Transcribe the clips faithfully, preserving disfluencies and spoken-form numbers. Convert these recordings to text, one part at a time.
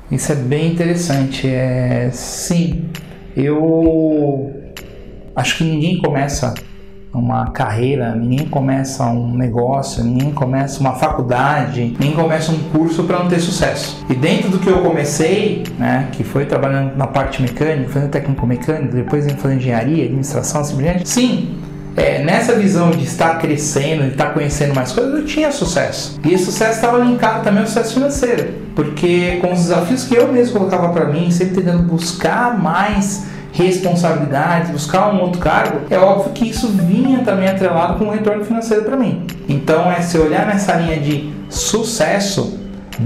Isso é bem interessante. É, sim, eu acho que ninguém começa uma carreira, ninguém começa um negócio, ninguém começa uma faculdade, ninguém começa um curso para não ter sucesso. E dentro do que eu comecei, né, que foi trabalhando na parte mecânica, fazendo técnico mecânico, depois indo fazer engenharia, administração, assim por diante, sim, é, nessa visão de estar crescendo, de estar conhecendo mais coisas, eu tinha sucesso. E esse sucesso estava linkado também ao sucesso financeiro, porque com os desafios que eu mesmo colocava para mim, sempre tentando buscar mais responsabilidade, buscar um outro cargo, é óbvio que isso vinha também atrelado com um retorno financeiro para mim. Então, é, se olhar nessa linha de sucesso,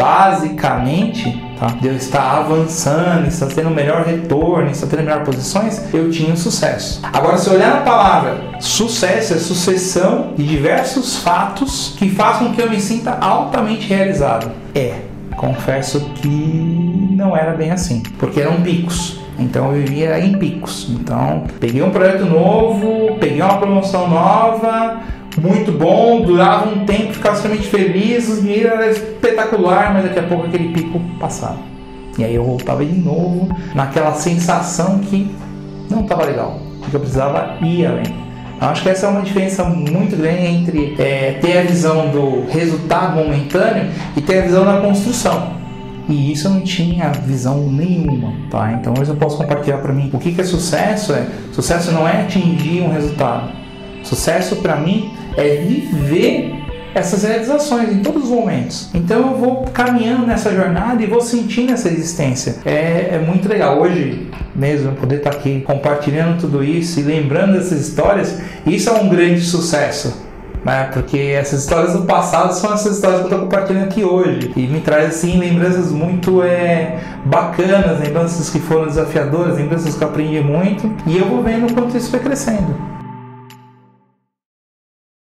basicamente, tá, de eu estar avançando, estar tendo um melhor retorno, estar tendo melhores posições, eu tinha sucesso. Agora, se olhar na palavra sucesso, é sucessão de diversos fatos que fazem com que eu me sinta altamente realizado. É, confesso que não era bem assim, porque eram picos. Então eu vivia em picos. Então peguei um projeto novo, peguei uma promoção nova, muito bom, durava um tempo, ficava extremamente feliz, o dinheiro era espetacular, mas daqui a pouco aquele pico passava. E aí eu voltava de novo naquela sensação que não estava legal, que eu precisava ir além. Eu acho que essa é uma diferença muito grande entre é, ter a visão do resultado momentâneo e ter a visão da construção. E isso eu não tinha visão nenhuma, tá? Então hoje eu posso compartilhar para mim o que, que é sucesso. É, sucesso não é atingir um resultado. Sucesso para mim é viver essas realizações em todos os momentos. Então eu vou caminhando nessa jornada e vou sentindo essa existência. É, é muito legal hoje mesmo poder estar aqui compartilhando tudo isso e lembrando dessas histórias. Isso é um grande sucesso, né? Porque essas histórias do passado são essas histórias que eu estou compartilhando aqui hoje e me traz assim lembranças muito é, bacanas, lembranças que foram desafiadoras, lembranças que eu aprendi muito, e eu vou vendo o quanto isso foi crescendo.